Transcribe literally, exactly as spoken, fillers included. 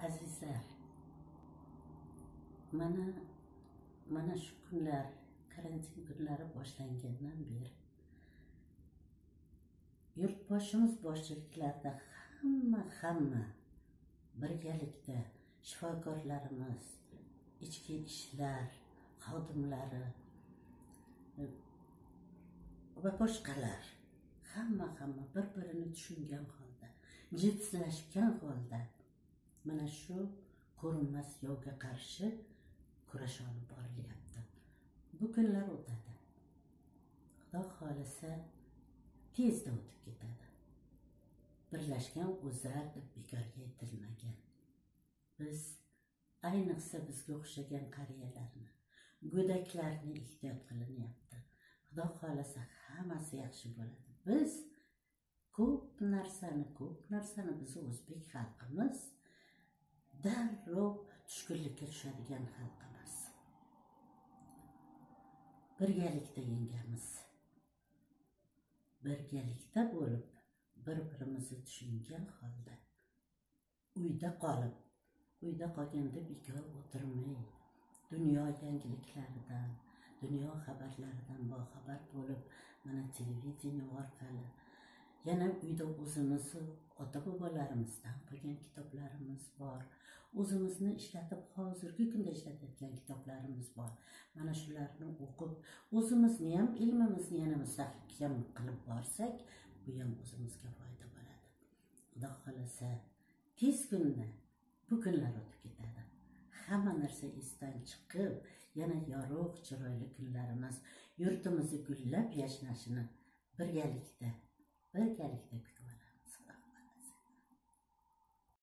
Azizlar, mana mana shu kunlar, karantin kunlari boshlangandan beri yurtboshimiz boshchiliklarida hamma hamma birgalikda shifokorlarimiz, ichki ishlar xodimlari va boshqalar hamma hamma bir-birini tushungan holda, jiddiylashgan holda mana shu ko'rinmas yovga qarshi kurash olib borilyapti. Bu kunlar o'tadi. Xudo xolisa tezda o'tib ketadi. Birlashgan o'zar deb bekorga aytilmagan. Biz ayniqsa bizga o'xshagan qariyalarni, go'daklarni ehtiyot qilinyapti. Xudo xolisa hammasi yaxshi bo'ladi. Biz ko'p narsani, ko'p narsani biz o'zbek xalqimiz darrov tushkunlikka tushadigan xalqimiz. Birgalikda yengamiz. Birgalikda bo'lib, bir-birimizni tushungan holda uyda qolib, uyda qolganda bekor o'tirmay, dunyo yangiliklaridan, dunyo xabarlaridan boxabar bo'lib, mana televideniya orqali yana uyda o'zimizni ota-bobolarimizdan qolgan kitoblarimiz bor. O'zimizni ishlatib, hozirgi kunda ishlatayotgan kitoblarimiz bor. Mana shularni o'qib, o'zimizni ham, ilmimizni yana mustahkam qilib borsak, bu ham o'zimizga foyda bo'ladi. Xudo xolasa tez kunda bu kunlar o'tib ketadi. Hamma narsa esdan chiqib, yana yorug', chiroyli kunlarimiz, yurtimizni gullab yashnashini birgalikda, birgalikda kutamiz.